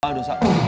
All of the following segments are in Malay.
Aduh,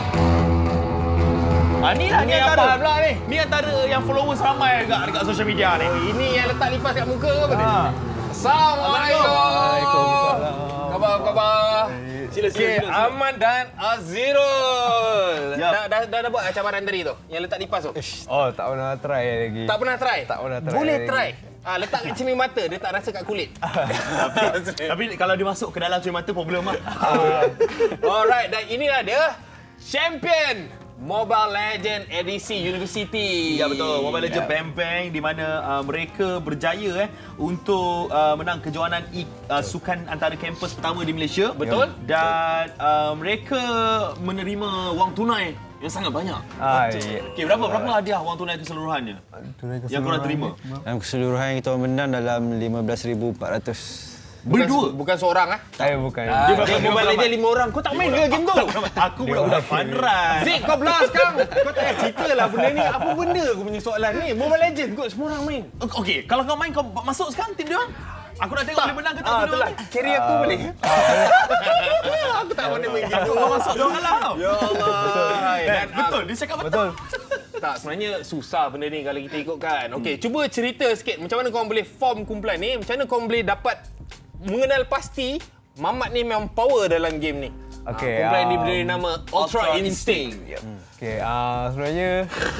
ni antara pula ni. Ni antara yang followers ramai dekat social media ni. Ini yang letak lipas kat muka ke apa ni? Assalamualaikum. Waalaikumsalam. Khabar? Sila. Ahmad dan Azirul. Yap. Dah buat cabaran tadi tu? Yang letak lipas tu? Oh, tak pernah try lagi. Tak pernah try? Tak pernah try. Boleh lagi. try. Letak kat cermin mata, dia tak rasa kat kulit. Tapi kalau dia masuk ke dalam cermin mata, problem lah. Alright, dan inilah dia Champion Mobile Legend edisi University. Ya betul, Mobile Legends Bang Bang di mana mereka berjaya untuk menang kejohanan sukan antara kampus pertama di Malaysia. Betul. Dan mereka menerima wang tunai yang sangat banyak. Okey, berapa hadiah wang tunai keseluruhannya? Yang korang terima? Dalam keseluruhan kita menang dalam 15,400. Berdua? Bukan seorang ah. Saya bukan. Dia Mobile Legend 5 orang. Kau tak main ke game tu? Aku budak-budak fun run. Zik, kau blast kang. Kau tak payah cerita lah benda ni. Apa benda aku punya soalan ni? Mobile Legend kot, semua orang main. Okey, kalau kau main, kau masuk sekarang tim dia orang? Aku nak tengok boleh menang ke tak dia orang. Carry aku boleh. Aku tak boleh main game tu. Kau masuk dia orang kalah tau. Ya Allah. Betul, dia cakap betul. Tak, sebenarnya susah benda ni kalau kita ikutkan. Okey, cuba cerita sikit macam mana kau boleh form kumpulan ni, macam mana kau boleh dapat mengenal pasti Mamat ni memang power dalam game ni. Okey. Kumpulan ni beri nama Ultra Instinct. Okey, sebenarnya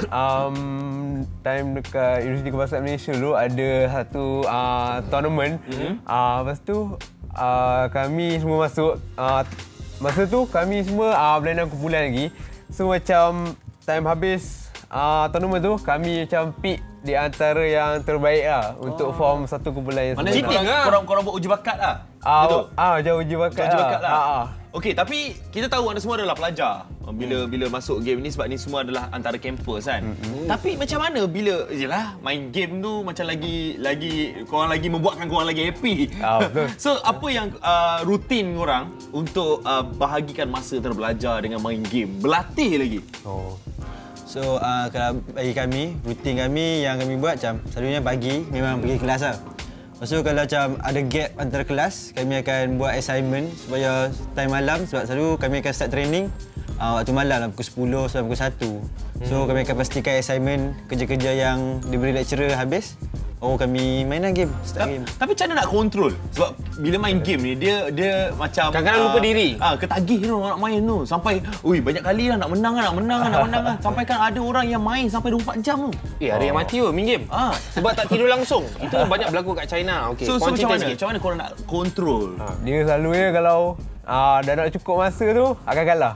time dekat Universiti Kebangsaan Malaysia dulu ada satu tournament. Lepas tu kami semua masuk. Masa tu kami semua berlainan kumpulan lagi. So macam time habis tournament tu kami macam pick di antara yang terbaik lah untuk form satu kumpulan yang Maknanya korang buat uji bakat lah? Jauh uji bakat lah. Okey, tapi kita tahu anda semua adalah pelajar bila masuk game ni sebab ni semua adalah antara kampus kan. Tapi macam mana bila yalah main game tu macam lagi korang lagi membuatkan korang lagi happy. Betul. So apa yang rutin korang untuk bahagikan masa antara belajar dengan main game? Berlatih lagi. So kalau bagi kami, rutin kami yang kami buat macam selalunya pagi memang pergi kelas lah. Lepas tu kalau macam ada gap antara kelas, kami akan buat assignment supaya time malam sebab selalu kami akan start training waktu malam lah, pukul 10 sampai pukul 1. So kami akan pastikan assignment kerja-kerja yang diberi lecturer habis. Kami mainlah game, start game. Tapi macam mana nak kontrol? Sebab bila main game ni dia macam kadang-kadang lupa diri. Ketagih tu nak main tu. Sampai banyak kali lah nak menang lah. Sampai kan ada orang yang main sampai 24 jam tu. Ada yang mati main game. Sebab tak tidur langsung. Itu banyak berlaku kat China. Okey. So macam mana korang nak kontrol? Dia selalunya kalau dah nak cukup masa tu akan kalah.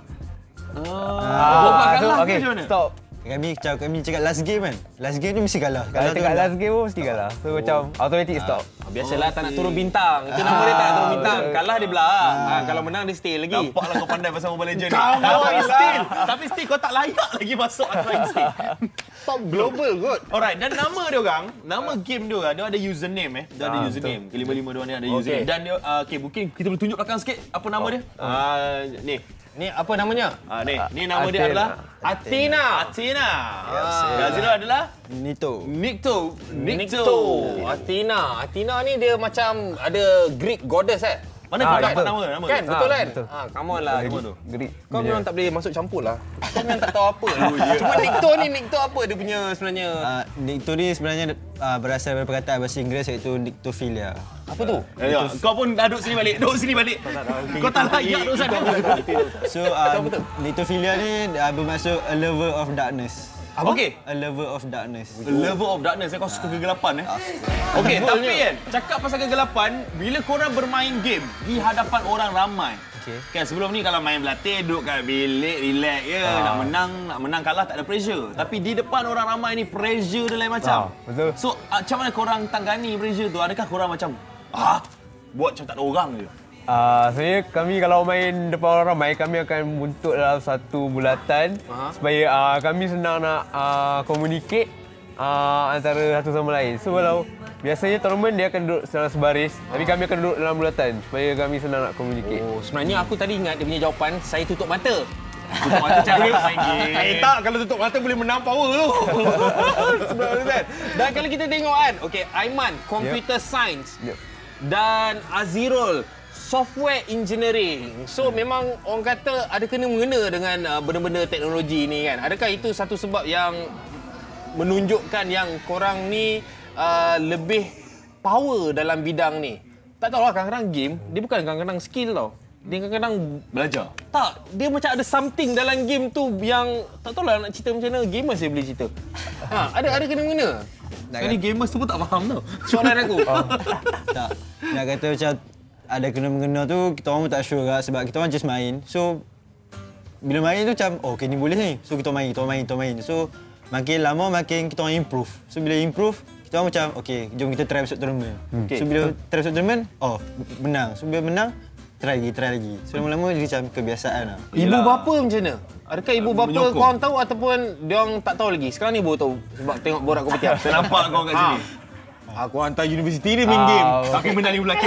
Okey, stop. Kami cakap last game kan. Last game ni mesti kalah. Kalau cakap last game pun mesti kalah. So macam automatic stop. Biasalah tak nak turun bintang. Itu nama dia tak nak turun bintang. Kalah dia belah. Kalau menang dia stay lagi. Nampaklah kau pandai pasal Mobile Legends ni. Tapi still kau tak layak lagi masuk Ultra Instinct. Top global kot. Alright, dan nama dia orang, nama game dia orang, dia ada username Dia ada username. Kelima-lima dia orang ni ada username. Dan dia mungkin kita boleh tunjuk belakang sikit apa nama dia? Ni apa namanya? Ni nama dia adalah Athena. Azirul adalah Nikto. Athena ni dia macam ada Greek goddess Mana kau dapat nama? Kan, betul kan? Betul. Come on lah. Greek. Kau memang tak boleh masuk campur lah. Kau memang tak tahu apa. Cuma Nikto apa dia punya sebenarnya? Nikto ni sebenarnya berasal daripada perkataan bahasa Inggeris iaitu Niktophilia. Apa tu? Kau pun duduk sini balik. Kau tak layak duduk sana. So, Niktophilia ni bermaksud a lover of darkness. Apa? Okey. A lover of darkness. A lover of darkness. Kau suka kegelapan Okey, tapi kan cakap pasal kegelapan, bila korang bermain game di hadapan orang ramai. Kan sebelum ni kalau main berlatih duduk kat bilik relax je, nak menang kalah tak ada pressure. Tapi di depan orang ramai ni pressure dia lain macam. Betul. So macam mana korang tanggani pressure tu? Adakah korang macam buat macam tak ada orang je? Sebenarnya kami kalau main depan orang ramai, kami akan bentuk dalam satu bulatan supaya kami senang nak communicate antara satu sama lain. So kalau biasanya tournament dia akan duduk secara sebaris, tapi kami akan duduk dalam bulatan supaya kami senang nak communicate. Sebenarnya aku tadi ingat dia punya jawapan, saya tutup mata. Tutup mata cara main game. Tak, kalau tutup mata boleh menang power tu. Sebenarnya kan. Dan kalau kita tengok kan, Aiman, computer science. Dan Azirul, software engineering. So memang orang kata ada kena-mengena dengan benda-benda teknologi ni kan. Adakah itu satu sebab yang menunjukkan yang korang ni lebih power dalam bidang ni? Tak tahulah, kadang-kadang game, dia bukan kadang-kadang skill tau. Dia kadang-kadang Belajar. tak, dia macam ada something dalam game tu yang tak tahulah nak cerita macam mana. Gamers saya boleh cerita. Ada kena-mengena. Sekali gamers tu pun tak faham tau. Soalan aku. Tak. Nak kata macam ada kena-mengena tu, kita orang pun tak sure lah sebab kita orang just main. So, bila main tu macam, oh okay, ni boleh ni. So, kita main. So, makin lama makin kita orang improve. So, bila improve, kita orang macam, okay, jom kita try masuk tournament. Okay. So, bila try masuk tournament, oh, menang. So, bila menang, try lagi. So, lama-lama jadi macam kebiasaan lah. Ibu bapa macam mana? Adakah ibu bapa Menyokong. korang tahu ataupun diorang tak tahu lagi? Sekarang ni baru tahu sebab tengok borak kompetitif. Saya nampak kau kat sini. Aku hantar universiti dia main game. Tapi menang ni belakang.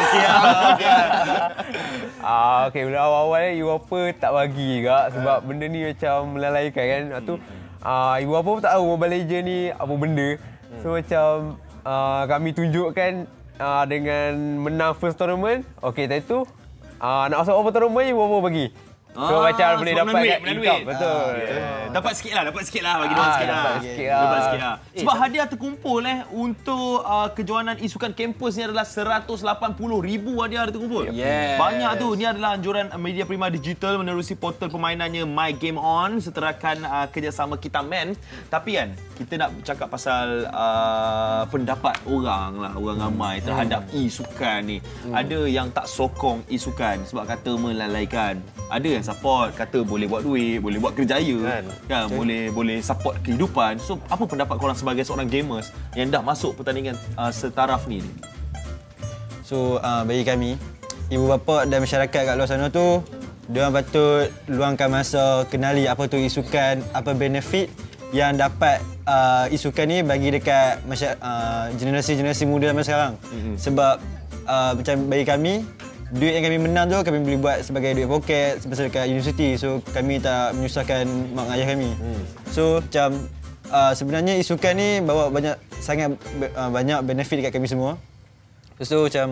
Okey, bila awal-awal ni ibu bapa tak bagi juga sebab benda ni macam melalaikan kan. Lepas tu ibu bapa pun tak tahu Mobile Legends ni apa benda. So macam kami tunjukkan dengan menang first tournament. Okey, tadi tu nak masuk apa tournament ibu bapa bagi. So macam boleh dapat income. Betul. Dapat sikit lah bagi dia sikit lah. Dapat sikit lah. Sebab hadiah terkumpul untuk kejohanan isukan kampus ni adalah 180,000 hadiah terkumpul. Yes. Banyak tu. Ni adalah anjuran Media Prima Digital menerusi portal permainannya My Game On seterakan kerjasama Kita Men. Tapi kan kita nak cakap pasal pendapat orang ramai terhadap isukan ni. Ada yang tak sokong isukan sebab kata melalaikan. Ada yang support, kata boleh buat duit, boleh buat kerjaya, kan? Boleh support kehidupan. So, apa pendapat korang sebagai seorang gamers yang dah masuk pertandingan setaraf ni? So, bagi kami, ibu bapa dan masyarakat kat luar sana tu, diorang patut luangkan masa kenali apa tu isukan, apa benefit yang dapat isukan ni bagi dekat generasi-generasi muda zaman sekarang. Sebab macam bagi kami, duit yang kami menang tu kami boleh buat sebagai duit poket sebesar dekat universiti. So kami tak menyusahkan mak ayah kami. So macam sebenarnya isukan ni bawa sangat banyak benefit dekat kami semua. Lepas tu macam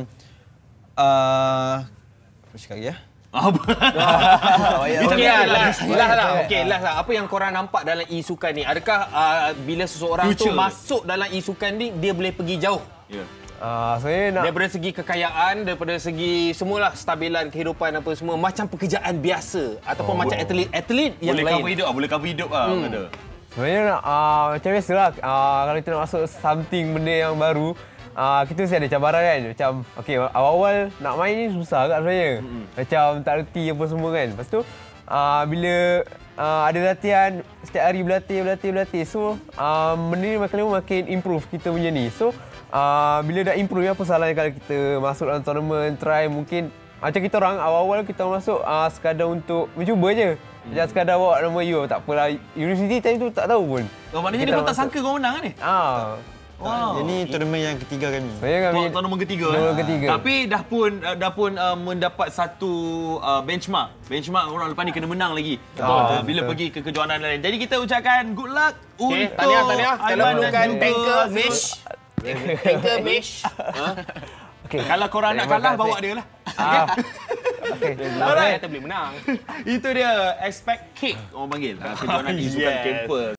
apa cakap lagi ya? Okey, last lah. Apa yang korang nampak dalam isukan ni? Adakah bila seseorang tu masuk dalam isukan ni dia boleh pergi jauh? Saya nak Daripada segi kekayaan, daripada segi semualah stabilan kehidupan apa semua, macam pekerjaan biasa ataupun macam atlet yang lain. Boleh cover hidup lah. sebenarnya nak macam biasalah kalau kita nak masuk something benda yang baru, kita mesti ada cabaran kan. Macam okey, awal-awal nak main ni susah agak sebenarnya. Macam tak reti apa semua kan. Lepas tu bila ada latihan, setiap hari berlatih. So benda ni makin lama makin improve kita punya ni. So bila dah improve, apa salahnya kalau kita masuk dalam tournament, try mungkin macam kita orang awal-awal kita masuk sekadar untuk mencuba je. Macam sekadar bawa nama you, tak apalah. Universiti time tu tak tahu pun. Maknanya dia pun tak sangka kau menang ni? Wow. Ini tournament yang ketiga kami. Tournament ketiga. Tapi dah pun mendapat satu benchmark. Benchmark orang lepas ni kena menang lagi. Bila pergi ke kejohanan lain. Jadi kita ucapkan good luck untuk tahniah. Kalau perlukan banker mesh. Banker mesh. Kalau korang nak kalah, bawa dia lah. Alright, kita boleh menang. Itu dia Expect Kick orang panggil. Kejohanan isukan kampus.